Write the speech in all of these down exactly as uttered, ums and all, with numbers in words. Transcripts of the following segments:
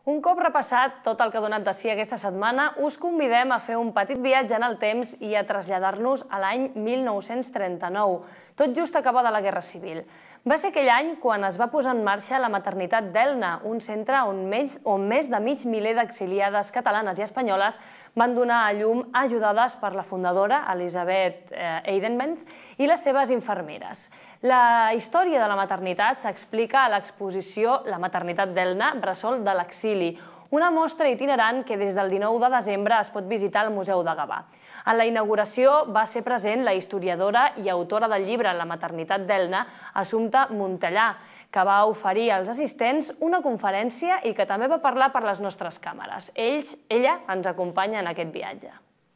Un cop repassat tot el que ha donat de si aquesta setmana, us convidem a fer un petit viatge en el temps i a traslladar-nos a l'any mil nou-cents trenta-nou, tot just acabada la Guerra Civil. Va ser aquell any quan es va posar en marxa la maternitat d'Elna, un centre on més, on més de mig miler d'exiliades catalanes i espanyoles van donar a llum ajudades per la fundadora, Elisabeth Eidenbenz, i les seves infermeres. La història de la maternitat s'explica a l'exposició La maternitat d'Elna, bressol de l'exili, una mostra itinerant que des del dinou de desembre es pot visitar al Museu de Gavà. En la inauguració va ser present la historiadora i autora del llibre La maternitat d'Elna, Assumpta Montellà, que va oferir als assistents una conferència i que també va parlar per les nostres càmeres. Ells, ella ens acompanya en aquest viatge.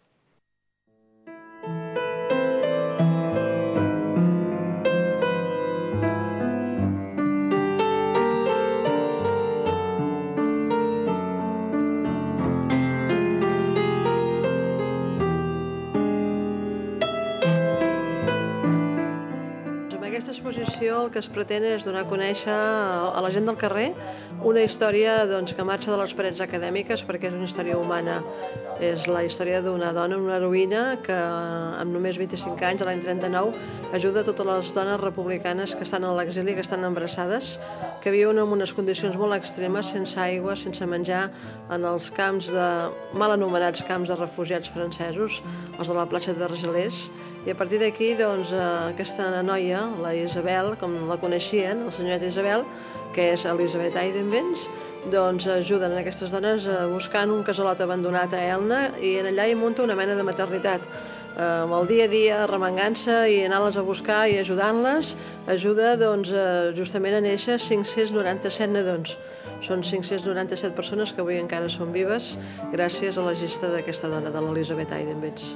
Amb aquesta exposició el que es pretén és donar a conèixer a la gent del carrer una història que marxa de les parets acadèmiques perquè és una història humana. És la història d'una dona, una heroïna, que amb només vint-i-cinc anys, l'any trenta-nou, ajuda a totes les dones republicanes que estan a l'exili, que estan embarassades, que viuen en unes condicions molt extremes, sense aigua, sense menjar, en els camps de, mal anomenats camps de refugiats francesos, els de la platja d'Argelers. I a partir d'aquí, doncs, aquesta noia, la Isabel, com la coneixien, la senyoreta Isabel, que és Elisabeth Eidenbenz, doncs ajuden aquestes dones buscant un casalot abandonat a Elna i allà hi munta una mena de maternitat. Amb el dia a dia, remengant-se i anant-les a buscar i ajudant-les, ajuda justament a néixer cinc-cents noranta-set nadons. Són cinc-cents noranta-set persones que avui encara són vives gràcies a la gesta d'aquesta dona, de l'Elisabeth Eidenbenz.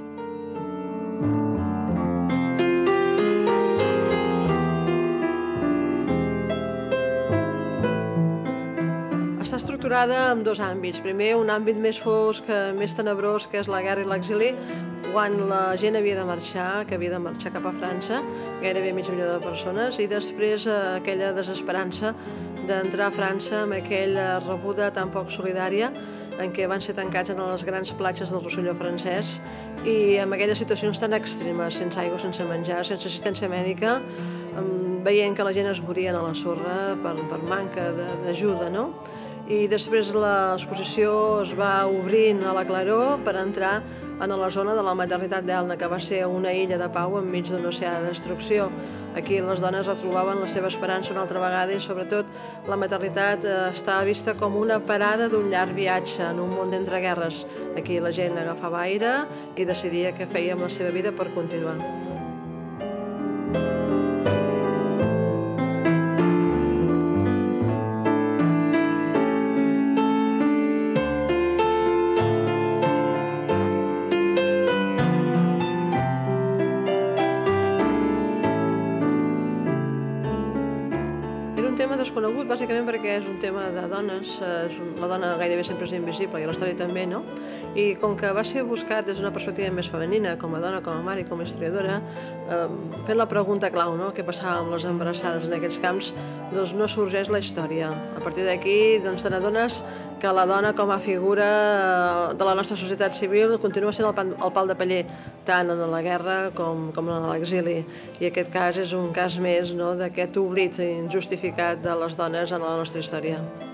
Està estructurada en dos àmbits. Primer, un àmbit més fosc, més tenebrós, que és la guerra i l'exili, quan la gent havia de marxar, que havia de marxar cap a França, gairebé mig milió de persones, i després aquella desesperança d'entrar a França amb aquella rebuda tan poc solidària en què van ser tancats en les grans platges del Rosselló francès i amb aquelles situacions tan extremes, sense aigua, sense menjar, sense assistència mèdica, veient que la gent es morien a la sorra per manca d'ajuda, no? I després l'exposició es va obrint a la claror per entrar en la zona de la maternitat d'Elna, que va ser una illa de pau enmig d'un oceà de destrucció. Aquí les dones retrobaven la seva esperança una altra vegada i sobretot la maternitat estava vista com una parada d'un llarg viatge en un món d'entreguerres. Aquí la gent agafava aire i decidia què feia amb la seva vida per continuar. Era un tema desconegut, bàsicament perquè és un tema de dones, la dona gairebé sempre és invisible i la història també, no? I com que va ser buscat des d'una perspectiva més femenina, com a dona, com a mare i com a historiadora, fent la pregunta clau, no? Què passava amb les embarassades en aquests camps, doncs no sorgeix la història. A partir d'aquí te n'adones que la dona com a figura de la nostra societat civil continua sent el pal de paller, tant en la guerra com en l'exili. I aquest cas és un cas més d'aquest oblit injustificat de les dones en la nostra història.